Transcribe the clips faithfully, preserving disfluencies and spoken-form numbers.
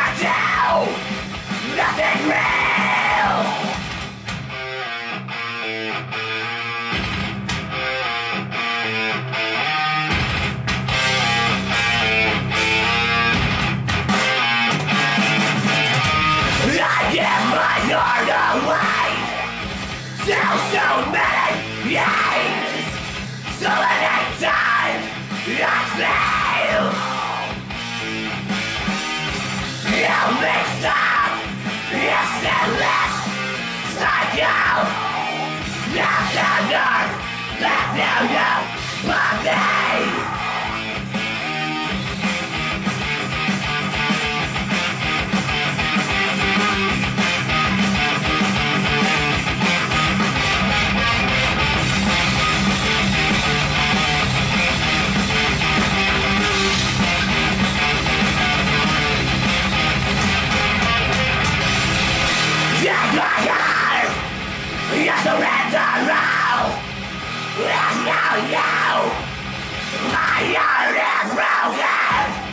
do nothing real. I give my heart away to so many years, so many times I fail. You mixed up, you sinless cycle. Now to earth, that you know but me. Take my heart, you surrender all. There's no you, my heart is broken.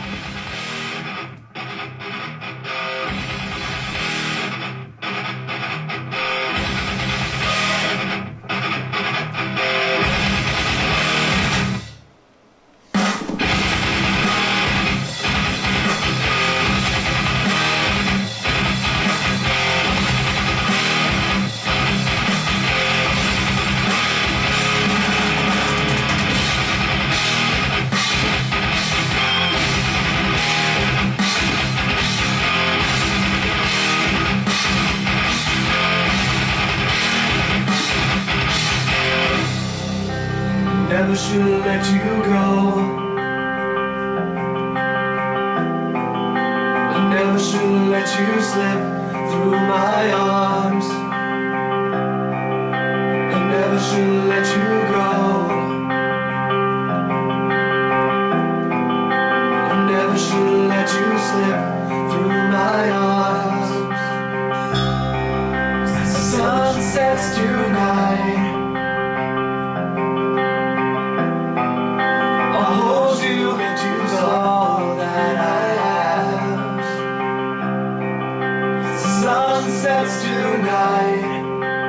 Never should let you go. I never should let you slip through my arms. I never should let you go. I never should let you slip through my arms. The sun sets tonight. Sunsets tonight.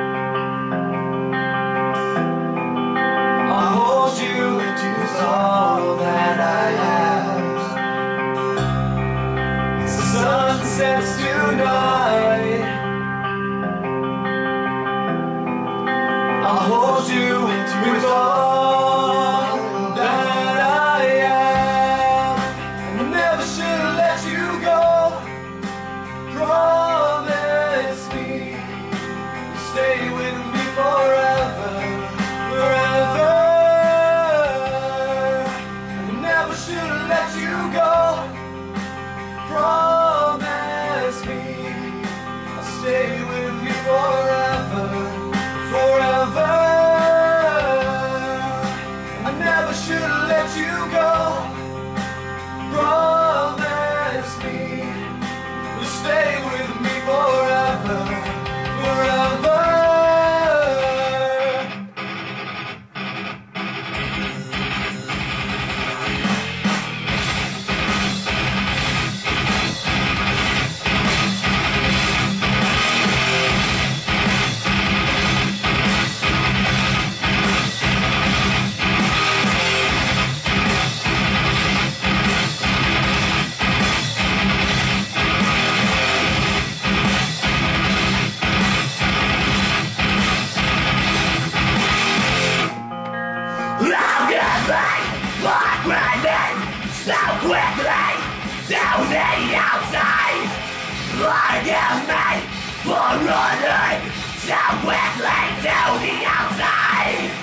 I'll hold you, it is all that I ask. Sunsets tonight. I'll hold you, it is all that I am. I never should let you go. Promise me you'll stay with me forever, forever. I never should let you go. Promise me I'll stay with you forever, forever. I never should let you go. Promise me you'll stay with me forever, forever. But running so quickly to the outside. Forgive me for running so quickly to the outside.